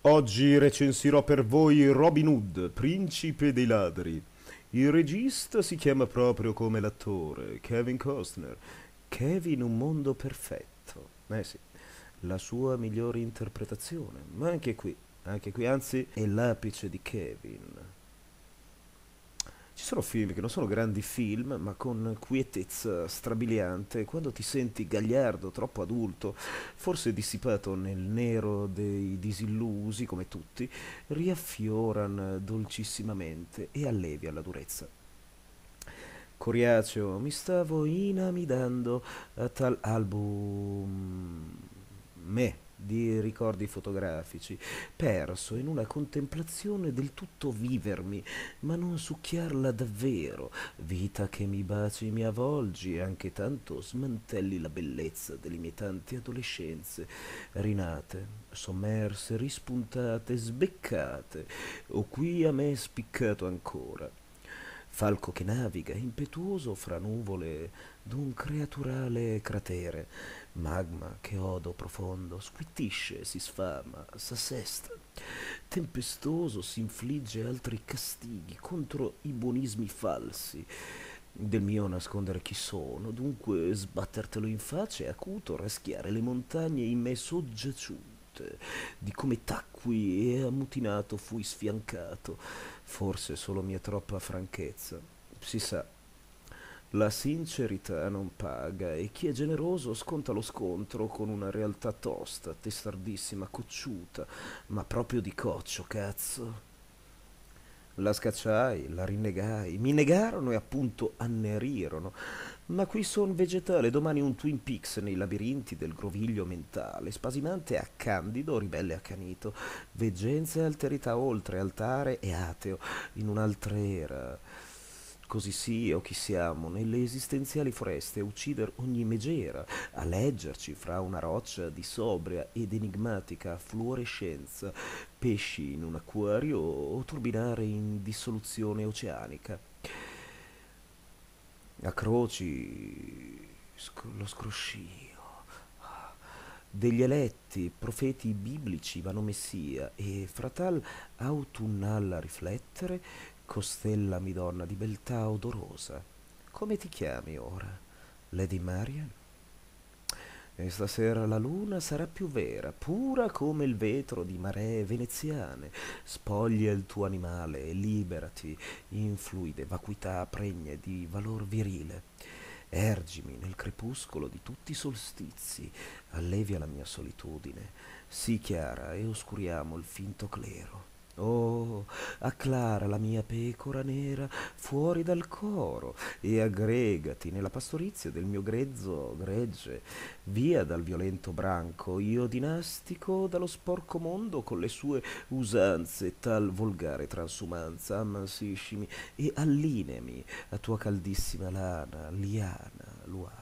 Oggi recensirò per voi Robin Hood, principe dei ladri. Il regista si chiama proprio come l'attore, Kevin Costner. Kevin un mondo perfetto. Eh sì, la sua migliore interpretazione. Ma anche qui, anzi, è l'apice di Kevin. Ci sono film che non sono grandi film, ma con quietezza strabiliante, quando ti senti gagliardo, troppo adulto, forse dissipato nel nero dei disillusi, come tutti, riaffioran dolcissimamente e allevia la durezza. Coriaceo, mi stavo inamidando a tal album di ricordi fotografici, perso in una contemplazione del tutto vivermi, ma non succhiarla davvero, vita che mi baci, mi avvolgi e anche tanto smantelli la bellezza delle mie tante adolescenze, rinate, sommerse, rispuntate, sbeccate, o qui a me spiccato ancora. Falco che naviga, impetuoso fra nuvole d'un creaturale cratere, magma che odo profondo, squittisce, si sfama, s'assesta, tempestoso s'infligge altri castighi contro i buonismi falsi del mio nascondere chi sono, dunque sbattertelo in faccia è acuto raschiare le montagne in me soggiaciute, di come tacqui e ammutinato fui sfiancato, forse solo mia troppa franchezza. Si sa, la sincerità non paga e chi è generoso sconta lo scontro con una realtà tosta, testardissima, cocciuta, ma proprio di coccio, cazzo. La scacciai, la rinnegai, mi negarono e appunto annerirono. Ma qui son vegetale, domani un Twin Peaks nei labirinti del groviglio mentale, spasimante a candido, ribelle accanito, veggenza e alterità oltre, altare e ateo, in un'altra era. Così sia o chi siamo, nelle esistenziali foreste, a uccider ogni megera, a leggerci fra una roccia di sobria ed enigmatica fluorescenza, pesci in un acquario o turbinare in dissoluzione oceanica. A croci lo scroscio degli eletti, profeti biblici vanno messia, e fra tal autunnal riflettere, costellami donna di beltà odorosa. Come ti chiami ora? Lady Marian? E stasera la luna sarà più vera, pura come il vetro di maree veneziane. Spoglia il tuo animale e liberati in fluide vacuità pregne di valor virile. Ergimi nel crepuscolo di tutti i solstizi, allevia la mia solitudine, sii chiara e oscuriamo il finto clero. Oh, acclara la mia pecora nera fuori dal coro e aggregati nella pastorizia del mio grezzo gregge, via dal violento branco, io dinastico dallo sporco mondo con le sue usanze e tal volgare transumanza, ammansiscimi e allineami a tua caldissima lana, liana, luana.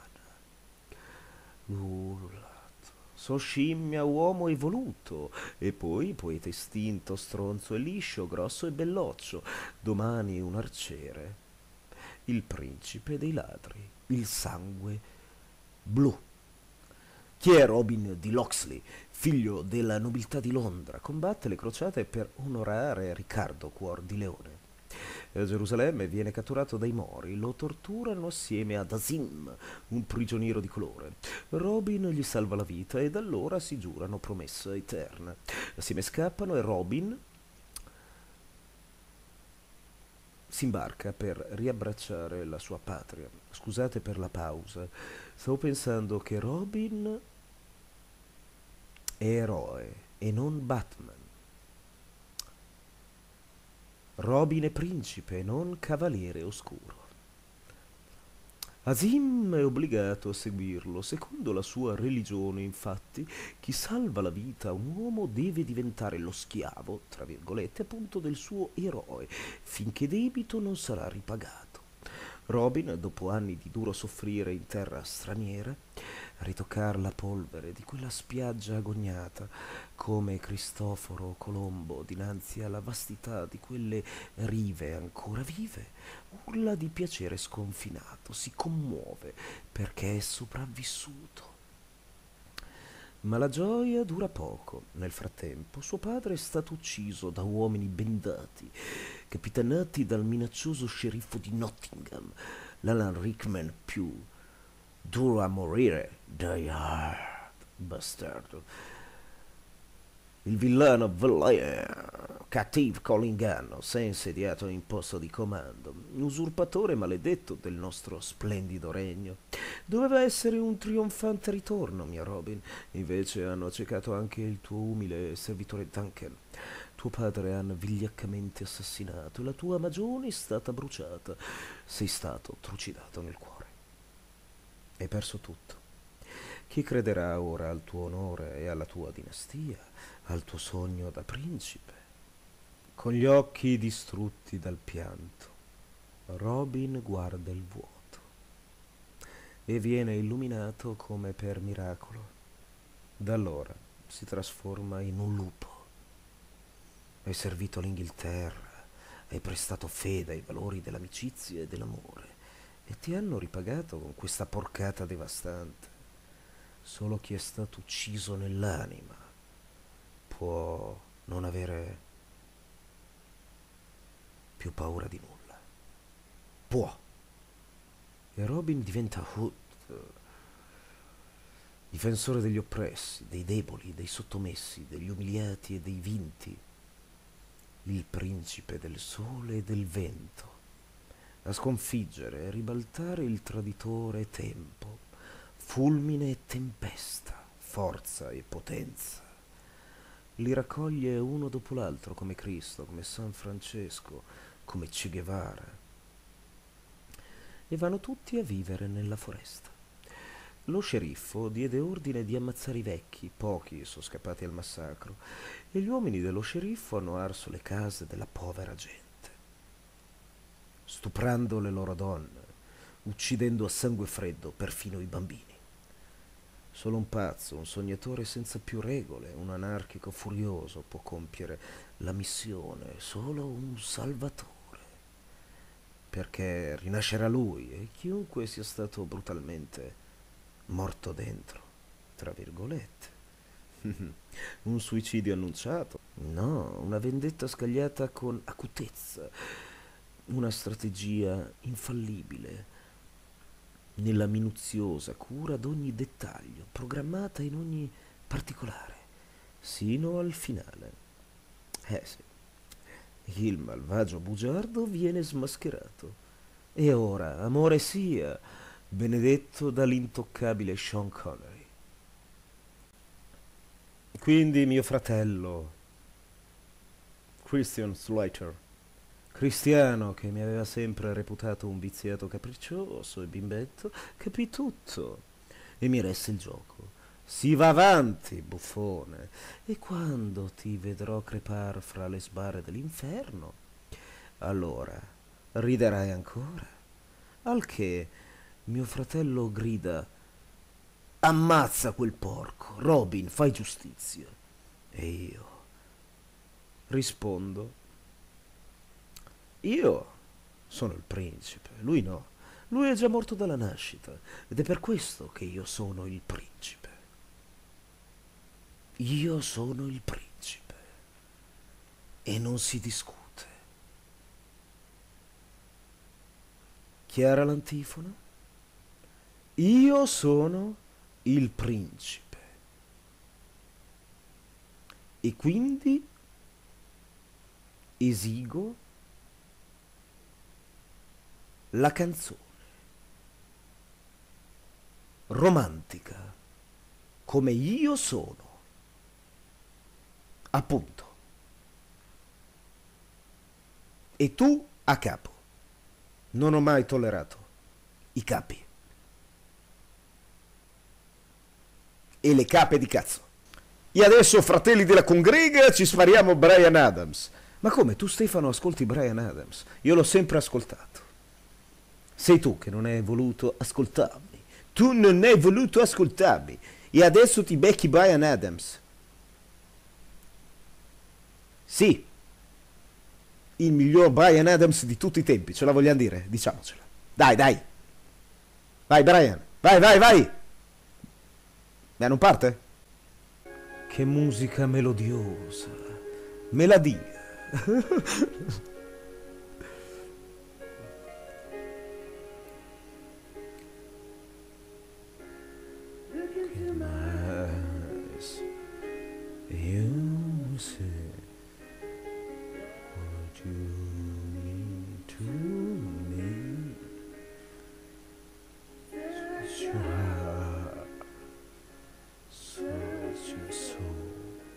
Urlato. So scimmia, uomo evoluto, e poi poeta estinto, stronzo e liscio, grosso e belloccio, domani un arciere, il principe dei ladri, il sangue blu. Chi è Robin di Locksley, figlio della nobiltà di Londra? Combatte le crociate per onorare Riccardo, cuor di leone. A Gerusalemme viene catturato dai Mori, lo torturano assieme ad Asim, un prigioniero di colore. Robin gli salva la vita e da allora si giurano promessa eterna. Assieme scappano e Robin si imbarca per riabbracciare la sua patria. Scusate per la pausa, stavo pensando che Robin è eroe e non Batman. Robin è principe e non cavaliere oscuro. Asim è obbligato a seguirlo. Secondo la sua religione, infatti, chi salva la vita a un uomo deve diventare lo schiavo, tra virgolette, appunto del suo eroe, finché debito non sarà ripagato. Robin, dopo anni di duro soffrire in terra straniera, a ritoccar la polvere di quella spiaggia agognata, come Cristoforo Colombo dinanzi alla vastità di quelle rive ancora vive, urla di piacere sconfinato, si commuove perché è sopravvissuto. Ma la gioia dura poco. Nel frattempo, suo padre è stato ucciso da uomini bendati, capitanati dal minaccioso sceriffo di Nottingham, l'Alan Rickman più duro a morire, Die Hard, bastardo. Il villano Valère, cattivo con l'inganno, s'è insediato in posto di comando, usurpatore maledetto del nostro splendido regno. Doveva essere un trionfante ritorno, mio Robin, invece hanno accecato anche il tuo umile servitore Duncan. Tuo padre hanno vigliaccamente assassinato e la tua magione è stata bruciata. Sei stato trucidato nel cuore. Hai perso tutto. Chi crederà ora al tuo onore e alla tua dinastia, al tuo sogno da principe? Con gli occhi distrutti dal pianto, Robin guarda il vuoto e viene illuminato come per miracolo. Da allora si trasforma in un lupo. Hai servito l'Inghilterra, hai prestato fede ai valori dell'amicizia e dell'amore e ti hanno ripagato con questa porcata devastante. Solo chi è stato ucciso nell'anima può non avere più paura di nulla. Può. E Robin diventa Hood, difensore degli oppressi, dei deboli, dei sottomessi, degli umiliati e dei vinti, il principe del sole e del vento, a sconfiggere e ribaltare il traditore tempo, fulmine e tempesta, forza e potenza. Li raccoglie uno dopo l'altro come Cristo, come San Francesco, come Che Guevara, e vanno tutti a vivere nella foresta. Lo sceriffo diede ordine di ammazzare i vecchi, pochi sono scappati al massacro, e gli uomini dello sceriffo hanno arso le case della povera gente, stuprando le loro donne, uccidendo a sangue freddo perfino i bambini. Solo un pazzo, un sognatore senza più regole, un anarchico furioso può compiere la missione, solo un salvatore, perché rinascerà lui e chiunque sia stato brutalmente morto dentro, tra virgolette. Un suicidio annunciato? No, una vendetta scagliata con acutezza, una strategia infallibile, nella minuziosa cura d'ogni dettaglio, programmata in ogni particolare, sino al finale. Sì, il malvagio bugiardo viene smascherato. E ora, amore sia, benedetto dall'intoccabile Sean Connery. Quindi mio fratello, Christian Slater, Cristiano, che mi aveva sempre reputato un viziato capriccioso e bimbetto, capì tutto e mi resse il gioco. Si va avanti, buffone, e quando ti vedrò crepar fra le sbarre dell'inferno, allora riderai ancora. Al che mio fratello grida: ammazza quel porco, Robin, fai giustizia. E io rispondo: io sono il principe, lui no. Lui è già morto dalla nascita ed è per questo che io sono il principe. Io sono il principe e non si discute. Chiara l'antifona? Io sono il principe e quindi esigo la canzone romantica come io sono, appunto. E tu a capo. Non ho mai tollerato i capi e le cape di cazzo. E adesso, fratelli della congrega, ci spariamo Bryan Adams. Ma come, tu Stefano ascolti Bryan Adams? Io l'ho sempre ascoltato. Sei tu che non hai voluto ascoltarmi. Tu non hai voluto ascoltarmi. E adesso ti becchi Bryan Adams. Sì. Il miglior Bryan Adams di tutti i tempi. Ce la vogliamo dire? Diciamocela. Dai, dai. Vai, Bryan. Vai, vai, vai. Ma non parte? Che musica melodiosa. Melodia. Nice. You say what you mean to me. Search your heart, search your soul,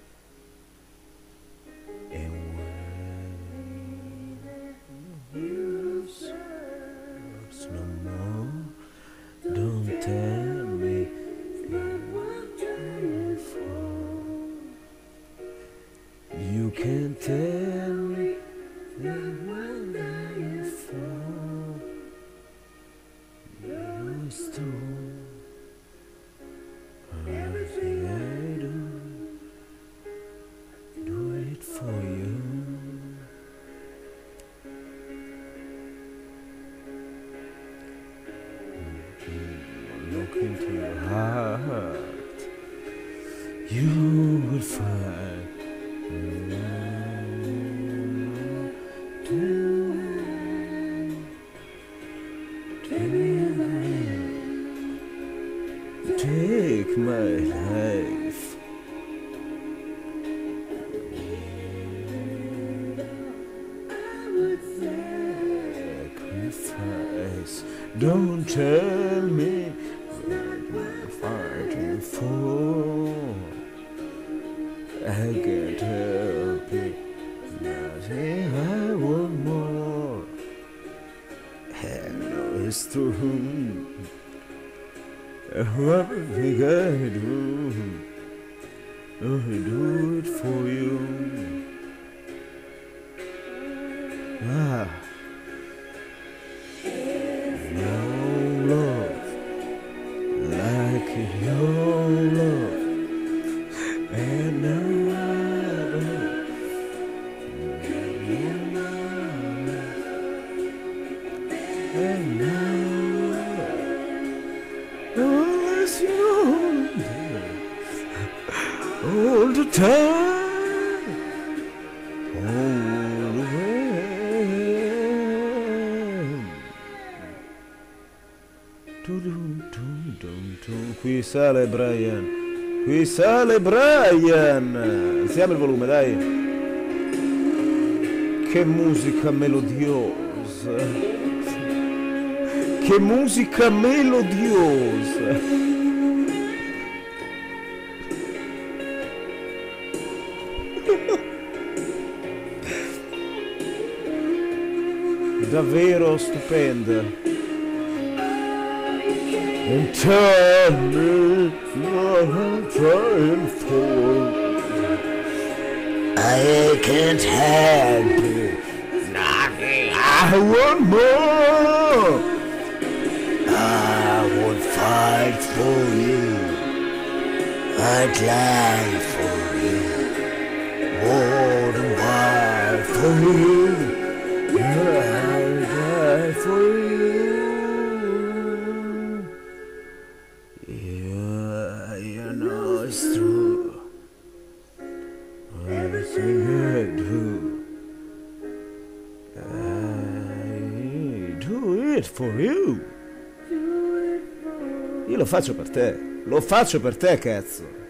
and when you search no more, don't tell me what I fall. You can tell me that when I fall, you stole everything I do it for you. Look into your heart, you will find take my life. I would sacrifice. Don't tell me what I'm fighting for. I can't help it. Nothing I want more. I know it's true. Everything I do it for you. Ah, no love like your love, and no other. And now, unless you all the time, all the way. Qui sale Brian, qui sale Brian. Alziamo il volume, dai. Che musica melodiosa. Che musica melodiosa. Davvero stupenda. And tell me what I'm trying for. I can't help it. Nothing. I want more. I would fight for you. I'd lie for you. What a while for you. I'd die for you. Yeah, you know it's true. Everything I do it for you. Io lo faccio per te, cazzo.